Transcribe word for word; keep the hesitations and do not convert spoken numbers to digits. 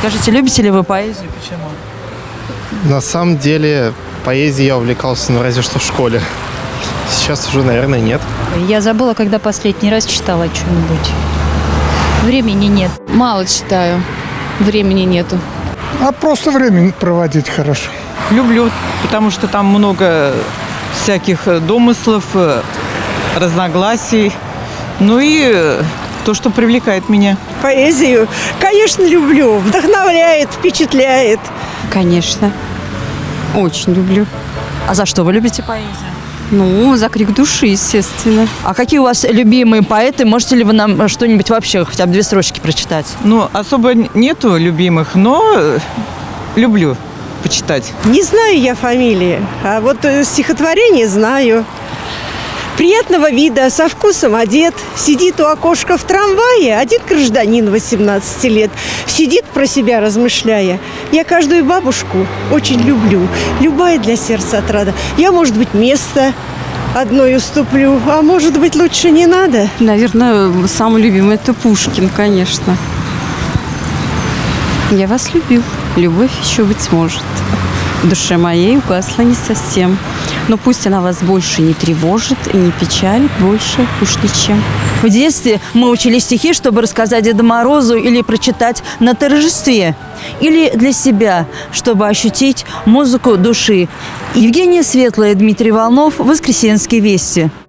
Скажите, любите ли вы поэзию? Почему? На самом деле, поэзией я увлекался, ну, разве что в школе. Сейчас уже, наверное, нет. Я забыла, когда последний раз читала что-нибудь. Времени нет. Мало читаю. Времени нету. А просто время проводить хорошо. Люблю, потому что там много всяких домыслов, разногласий. Ну и то, что привлекает меня. Поэзию, конечно, люблю. Вдохновляет, впечатляет. Конечно. Очень люблю. А за что вы любите поэзию? Ну, за крик души, естественно. А какие у вас любимые поэты? Можете ли вы нам что-нибудь вообще, хотя бы две строчки прочитать? Ну, особо нету любимых, но люблю почитать. Не знаю я фамилии, а вот стихотворение знаю. Приятного вида, со вкусом одет, сидит у окошка в трамвае один гражданин восемнадцати лет. Сидит про себя, размышляя. Я каждую бабушку очень люблю. Любая для сердца отрада. Я, может быть, место одной уступлю, а может быть, лучше не надо. Наверное, самый любимый – это Пушкин, конечно. Я вас любил. Любовь еще, быть может, в душе моей угасла не совсем. Но пусть она вас больше не тревожит и не печалит больше уж ничем. В детстве мы учили стихи, чтобы рассказать Деду Морозу или прочитать на торжестве. Или для себя, чтобы ощутить музыку души. Евгения Светлая, Дмитрий Волнов, «Воскресенские вести».